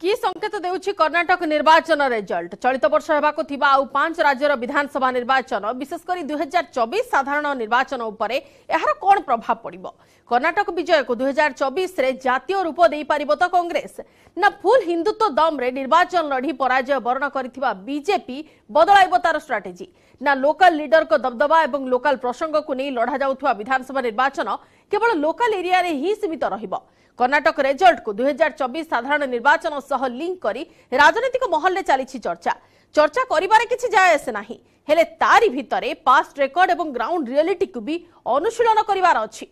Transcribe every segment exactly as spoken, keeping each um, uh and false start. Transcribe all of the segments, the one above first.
कि संकेत देउछि कर्नाटक निर्वाचन रिजल्ट चलित वर्ष हेबाको थिबा आउ पांच राज्यर विधानसभा निर्वाचन विशेषकर दुई हजार चौबीस साधारण निर्वाचन उपरे एहार कोन प्रभाव पड़िबो। कर्नाटक विजय को दुई हजार चौबीस रे जातीय रूप देई पारिबो तो कांग्रेस ना फुल हिंदुत्व दम रे निर्वाचन लड़ी पराजय वर्ण करिथिबा बीजेपी बदलाइबो तार स्ट्राटेजी ना लोकल लीडर को दबदबा एवं लोकल प्रसंग को नहीं लड़ा जाउथवा विधानसभा निर्वाचन केवल लोकल एरिया रे ही सीमित रहिबो। कर्नाटक रिजल्ट को दुई हजार चौबीस साधारण निर्वाचन सह लिंक करी राजनीतिक महल में चली चर्चा चर्चा करिबारे किछि जाय आसे नाही हेले तारी भितरे पास्ट रेकर्ड एवं ग्राउंड रियलिटी को भी अनुशीलन करिवार अछि।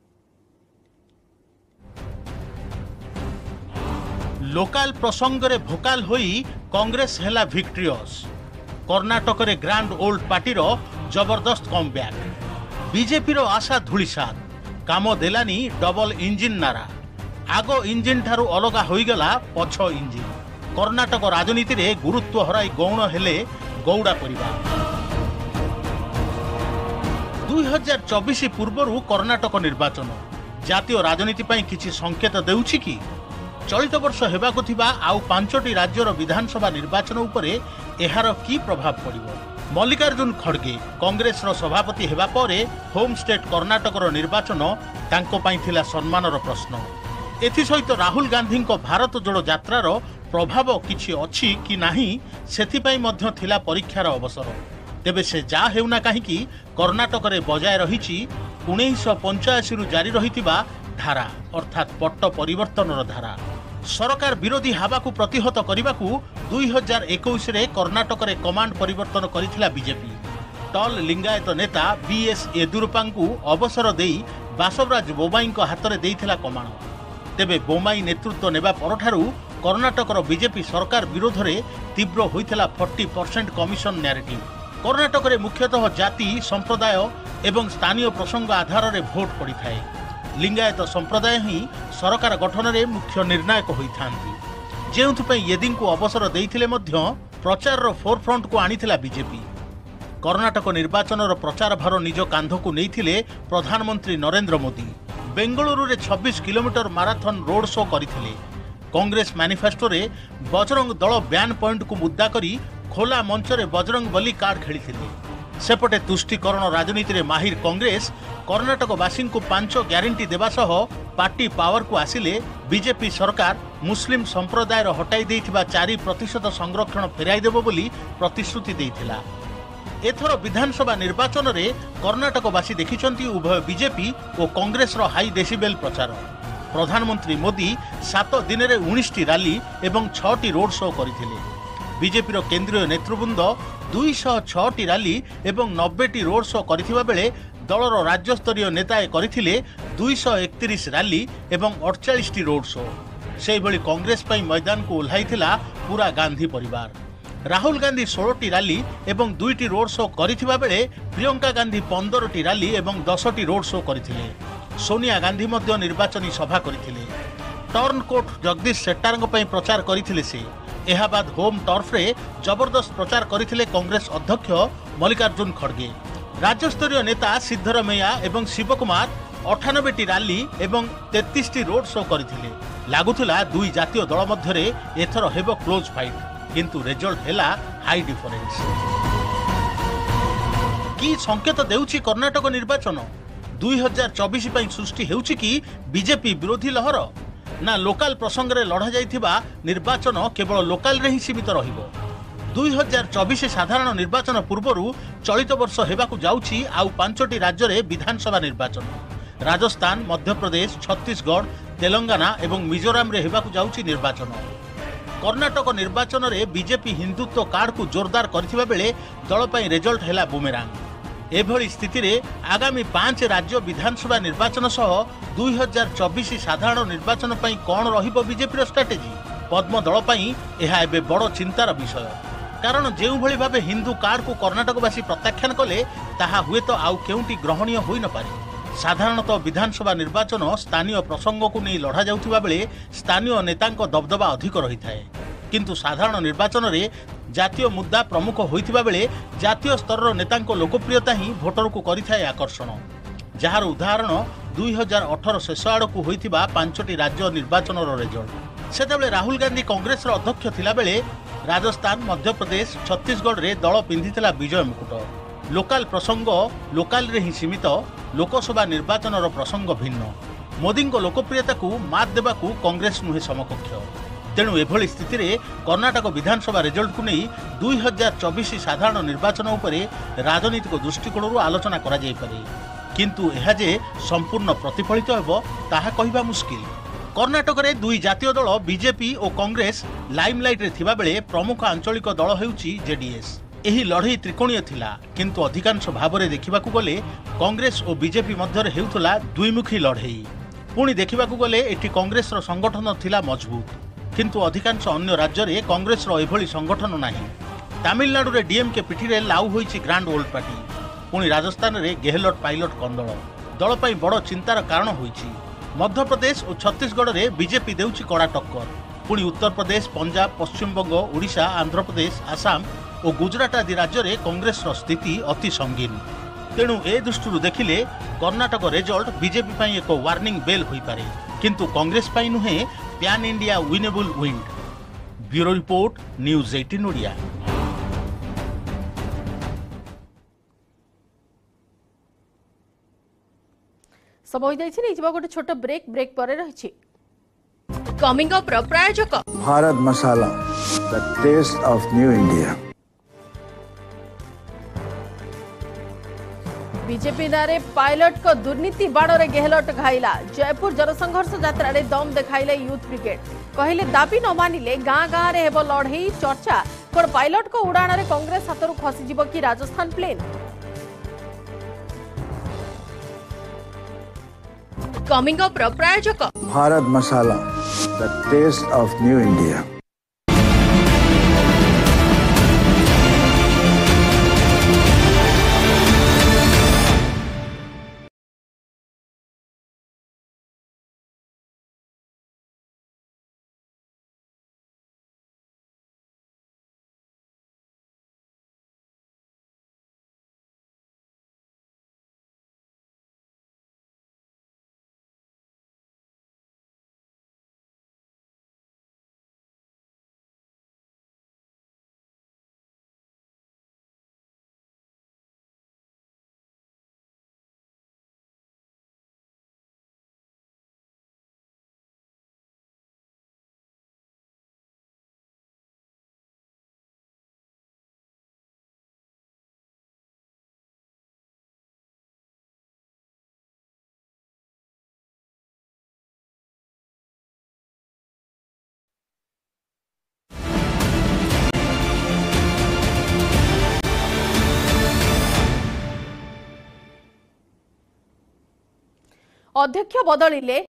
लोकल प्रसंग रे भोकाल होई कांग्रेस हेला विक्ट्रियस। कर्नाटक रे ग्रांड ओल्ड पार्टी रो जबरदस्त कमब्याक। बीजेपी रो आशा धुलिसात काम देलानी डबल इंजिन नारा। आगो इंजिन ठारू अलगा होईगला पछ इंजिन। कर्नाटक राजनीति रे गुरुत्व हराई गौण हेले गौड़ा परिवार। दुई हजार चौबीस पूर्वरु कर्नाटक निर्वाचन जातीय राजनीति पई किछि संकेत देउछि कि चलित वर्ष हेबाको थिबा आउ पांचटी राज्यर विधानसभा निर्वाचन उपरे एहार की प्रभाव पड़िबो। मल्लिकार्जुन खड़गे कांग्रेस रो सभापति हेबा परे होम स्टेट कर्नाटक रो निर्वाचन तांको पई थिला सम्मानर प्रश्न। एथि सहित राहुल गांधी को भारत जोड़ो यात्रार प्रभाव किछि अछि कि नाही सेथि पई मध्य थिला परीक्षार अवसर। तेबे से जा हेउना काहीकि कर्नाटक रे बजाय रहिछि उन्नीस सौ पंचाशी रु जारी रहितिबा धारा अर्थात पट्ट परिवर्तनर धारा। सरकार विरोधी हावा को प्रतिहत करने दुई हजार इक्कीस रे कर्नाटक रे कमांड परिवर्तन करिथिला बीजेपी। टल लिंगायत नेता बीएस येदुरप्पा को अवसर देई बासवराज बोमाई हाथ में देइथिला कमाण। तेबे बोमाई नेतृत्व नेबा परठारु कर्नाटक रो बीजेपी सरकार विरोध रे तीव्र होइथिला चालीस परसेंट कमिशन नैरेटिव। कर्नाटक रे मुख्यतः जाति संप्रदाय एवं स्थानीय प्रसंग आधार रे भोट पड़ी थाए। लिंगायत संप्रदाय ही सरकार गठन रे मुख्य निर्णायक होइथांती जेउथपई येदी को अवसर देइथिले मध्य प्रचार रो फोरफ्रंट को आनिथिला बीजेपी। कर्नाटक निर्वाचन रो प्रचार भार निज कांध को नेइथिले प्रधानमंत्री नरेंद्र मोदी। बेंगलुरु रे छब्बीस किलोमीटर माराथन रोड शो करिथिले। कांग्रेस मैनिफेस्टो रे बजरंग दल ब्यान पॉइंट को मुद्दा करी खोला मंच रे बजरंग बली कार्ड खेलिथिले। सेपटे तुष्टिकरण राजनीति रे माहिर कांग्रेस कर्नाटकवासी को पांच ग्यारंटी देवा सह पार्टी पावर को आसिले बीजेपी सरकार मुस्लिम संप्रदाय हटाई देइथिबा चार प्रतिशत संरक्षण फेराई देबो बोली प्रतिश्रुति देइथिला। एथर विधानसभा निर्वाचन रे कर्नाटकवासी देखिचंती उभय बीजेपी और कांग्रेस रो हाई डेसिबेल प्रचार। प्रधानमंत्री मोदी सात दिन रे उन्नीस टी रैली एवं छह टी रोड शो करिथिले। बीजेपी रो केंद्रीय नेतृवृंद दुई सौ छह टी रैली एवं नब्बे टी रोड शो करिथिबा बेले दलर राज्य स्तरीय नेताए करिथिले दुई सौ एकतीस रैली एवं अड़तालीस टी रोड शो। सेहि भली कांग्रेस पई मैदान को ओह्लाइथिला पूरा गांधी परिवार। राहुल गांधी सोलह टी रैली एवं दुई टी रोड शो करिथिबा बेले प्रियंका गांधी पंद्रह टी रैली एवं दस टी रोड शो करिथिले। सोनिया गांधी मध्य निर्वाचनी सभा करिथिले। टर्न कोट जगदीश शेट्टारଙ୍କ पई प्रचार करिथिले से। एहा बाद होम टर्फ रे जबरदस्त प्रचार करिथिले कांग्रेस अध्यक्ष मल्लिकार्जुन खड़गे। राज्य स्तरीय नेता सिद्धरमैया एवं शिवकुमार अठानबे टी रैली एवं तैंतीस टी रोड शो करिथिले। लागुथिला दुई जातीय दल मध्यरे एथर हेबो क्लोज फाइट किंतु रिजल्ट हेला हाई डिफरेंस। की संकेत देउछि कर्नाटक निर्वाचन दुई हजार चौबीस पई सृष्टि हेउछि कि बीजेपी विरोधी लहर ना लोकल प्रसंग रे लड़ा जाइथिबा निर्वाचन केवल लोकल रे ही सीमित रहिबो। दुई हजार चौबीस साधारण निर्वाचन पूर्वरु चलित वर्ष हेबाकु जाउछि आउ पांचटी राज्य रे विधानसभा निर्वाचन। राजस्थान, मध्य प्रदेश, छत्तीसगढ़, तेलंगाना एवं मिजोराम रे हेबाकु जाउछि निर्वाचन। कर्नाटक निर्वाचन रे बीजेपी हिंदुत्व कार्ड को जोरदार करथिबा बेले दल पई रिजल्ट हेला बुमेरांग। एभली स्थिति रे आगामी पांच राज्य विधानसभा निर्वाचन सह दुई हजार चौबीस साधारण निर्वाचन पई कोन रहिबो बीजेपी रो स्ट्रेटेजी। पद्म दल पई एहा एबे बड़ चिंतार विषय। कारण जेउ भली भाबे हिंदू कार्ड को कर्नाटकवासी प्रत्याख्यान कले ताहा हुए तो आउ केउटी ग्रहणीय होई न पारे। साधारणतः विधानसभा निर्वाचन स्थानीय प्रसंग को नहीं लड़ा जाउथिबा बेले स्थानीय नेतांको दबदबा अधिक रही थाए किंतु साधारण निर्वाचन रे जातीय मुद्दा प्रमुख होइथिबा बेले जातीय स्तर नेतांको लोकप्रियता ही भोटर को करिथाए आकर्षण। जार उदाहरण दुई हजार अठर शेष आड़ को होइथिबा पांचटी राज्य निर्वाचन रिजल्ट। सेतेबेले राहुल गांधी कांग्रेस अध्यक्ष थिला बेले राजस्थान मध्य प्रदेश छत्तीसगढ़ रे दल पिंधिथिला विजय मुकुट। लोकाल प्रसंग लोकाल रे ही सीमित, लोकसभा निर्वाचन प्रसंग भिन्न। मोदी लोकप्रियता को मात देवा कांग्रेस नुहे समकक्ष। तेणु एभली स्थिति रे कर्णाटक विधानसभा रिजल्ट को नहीं दुई हजार चौबीस साधारण निर्वाचन उपरे राजनीतिक दृष्टिकोण आलोचना करा जाय पारे, किंतु यह जे संपूर्ण प्रतिफलित हेबो ताहा कहिबा मुश्किल। कर्णाटक रे दुई जातीय दल बीजेपी और कांग्रेस लाइमलाइट रे थिबा बेले प्रमुख आंचलिक दल हेउची जेडीएस। एही लड़ई त्रिकोणीय थिला, किंतु अधिकांश भाव में देखा गले कांग्रेस और बीजेपी मध्य हेउथला द्विमुखी लड़ई। पुणी देखा गले एटी कांग्रेस रो संगठन थिला मजबूत, किंतु अधिकांश अन्य राज्य रे कांग्रेस रो एभली संगठन नाही। तमिलनाडु रे डीएमके पिठी रे लाउ होईची ग्रांड ओल्ड पार्टी। पुणी राजस्थान रे गेहलोट पाइलट कंदल दल पई बड़ चिंतार कारण होईची। मध्य प्रदेश और छत्तीसगढ़ रे बीजेपी देउची कड़ा टक्कर। पुणी उत्तर प्रदेश, पंजाब, पश्चिम बंग, ओडिशा, आंध्र प्रदेश, आसाम और गुजरात आदि राज्य रे कांग्रेस रो स्थिति अति संगीन। तेणु ए दृष्टि देखिले कर्णाटक रिजल्ट बीजेपी पई एक वार्निंग बेल होई पारे, किंतु कांग्रेस पई नुहे पैन इंडिया विनेबल विंड। ब्यूरो रिपोर्ट, न्यूज अठारह ओडिया। सब हो जाइछि नै जिबा गोटे छोट ब्रेक ब्रेक परे रहिछि। कमिंग अप रो प्रायोजक Bharat Masala, the taste of new India. BJP नारे पायलट को दुर्नीति बाण गेहलोट घाइला। जयपुर जनसंघर्ष यात्रा रे दम देखाइले यूथ ब्रिगेड। कहले दाबी न मानिले गाँ गाँ रे हेबो लड़ई चर्चा। कोन पायलट को उड़ाण रे कांग्रेस हाथरू खसीजिबो कि राजस्थान प्लेन। कमिंग अप रो प्रायोजक Bharat Masala, the taste of new India. अध्यक्ष बदलिले